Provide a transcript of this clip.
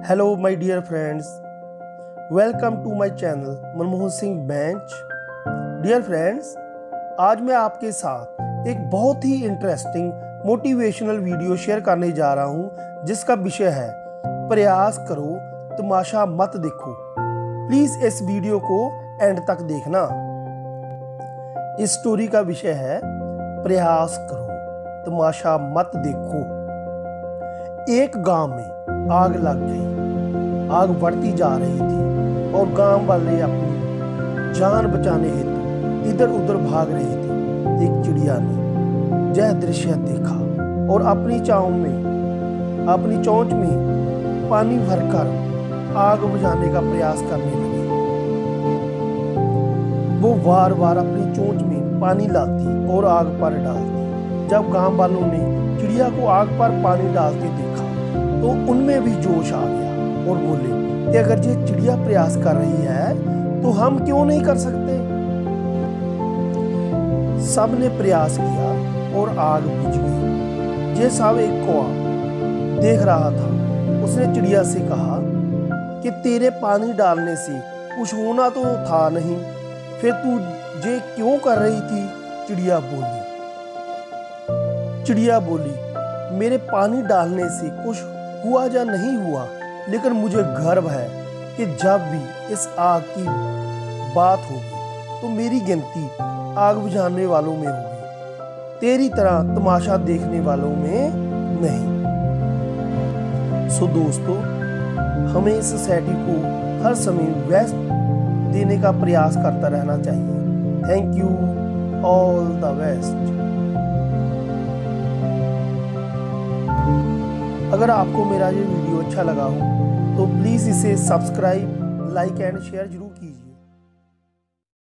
Hello my dear friends, welcome to my channel Manmohan Singh bench. Dear friends, आज मैं आपके साथ एक बहुत ही इंटरेस्टिंग मोटिवेशनल वीडियो शेयर करने जा रहा हूं, जिसका विषय है प्रयास करो, तमाशा मत देखो। प्लीज़ इस वीडियो को एंड तक देखना। इस स्टोरी का विषय है प्रयास करो, तमाशा मत देखो। एक गांव में आग लग गई। आग बढ़ती जा रही थी और गांव वाले अपनी जान बचाने हेतु इधर उधर भाग रहे थे। एक चिड़िया ने यह दृश्य देखा और अपनी चोंच में पानी भरकर आग बुझाने का प्रयास करने लगी। वो बार बार अपनी चोंच में पानी लाती और आग पर डालती। जब गांव वालों ने चिड़िया को आग पर पानी डालते देखा तो उनमें भी जोश आ गया और बोले कि अगर ये चिड़िया प्रयास कर रही है तो हम क्यों नहीं कर सकते। सबने प्रयास किया और आग बुझ गई। ये सब एक कौवा देख रहा था। उसने चिड़िया से कहा कि तेरे पानी डालने से कुछ होना तो था नहीं, फिर तू ये क्यों कर रही थी। चिड़िया बोली मेरे पानी डालने से कुछ हुआ या नहीं हुआ, लेकिन मुझे गर्व है कि जब भी इस आग की बात होगी तो मेरी गिनती आग बुझाने वालों में होगी, तेरी तरह तमाशा देखने वालों में नहीं। सो दोस्तों, हमें इस सोसाइटी को हर समय बेस्ट देने का प्रयास करता रहना चाहिए। Thank you, all the best. अगर आपको मेरा ये वीडियो अच्छा लगा हो तो प्लीज़ इसे सब्सक्राइब, लाइक एंड शेयर जरूर कीजिए।